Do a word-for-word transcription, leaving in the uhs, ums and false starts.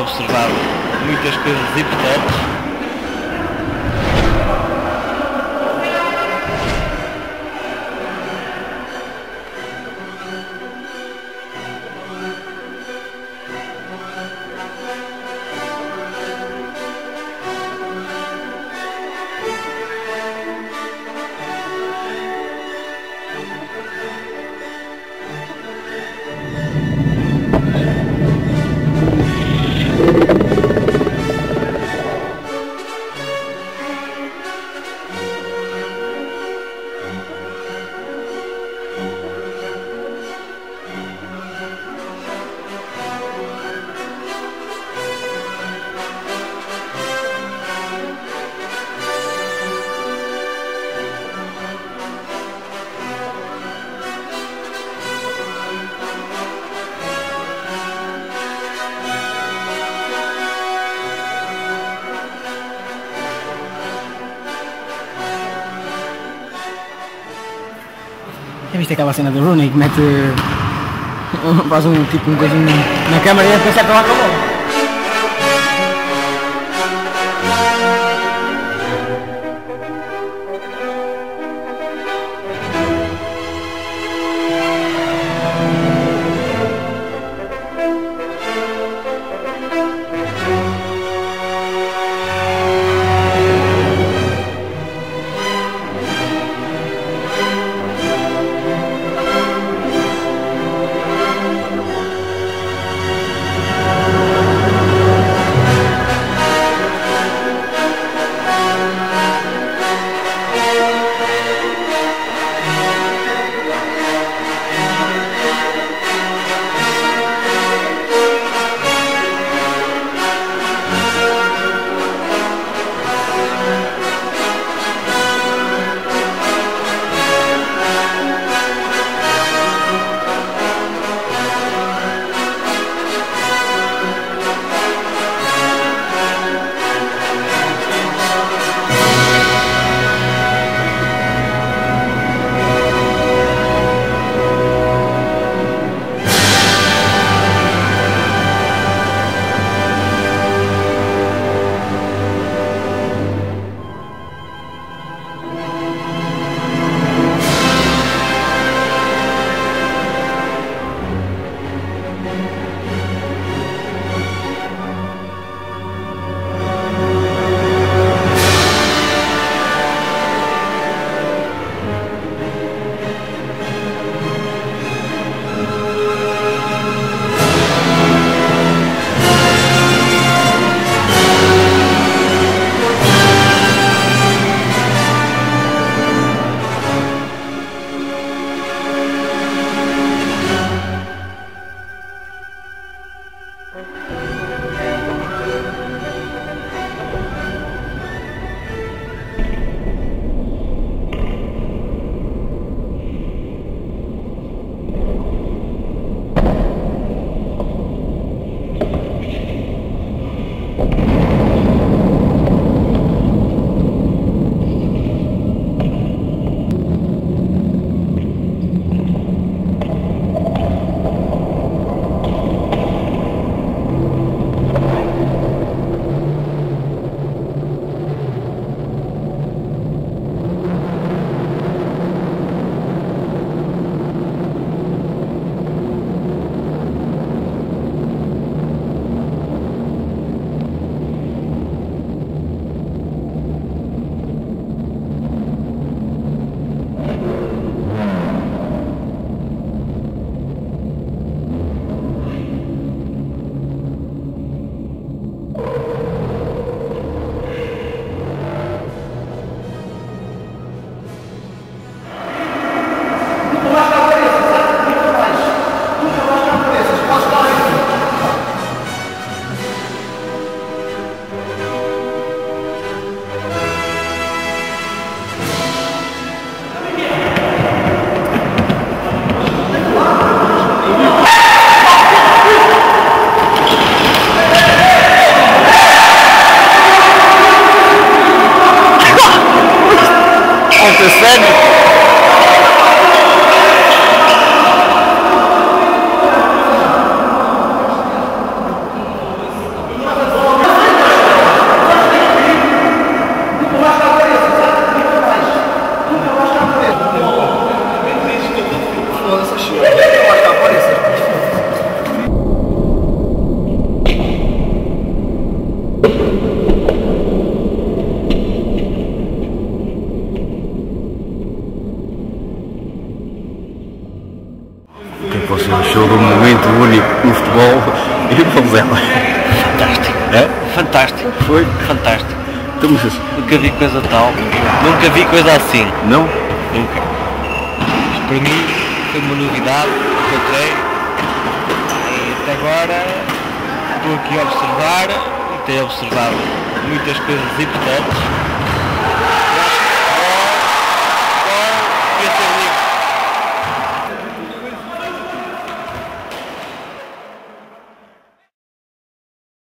observar muitas coisas importantes. Já viste aquela cena do Rooney que mete, faz um tipo um coisinho na câmara e depois acerta lá com a bola? você achou de um momento único no futebol e vamos ela. Fantástico. É? Fantástico. Foi? Fantástico. Então, mas, Nunca vi coisa tal. Nunca vi coisa assim. não? Nunca. Isto para mim foi uma novidade, encontrei. E até agora estou aqui a observar e tenho observado muitas coisas importantes.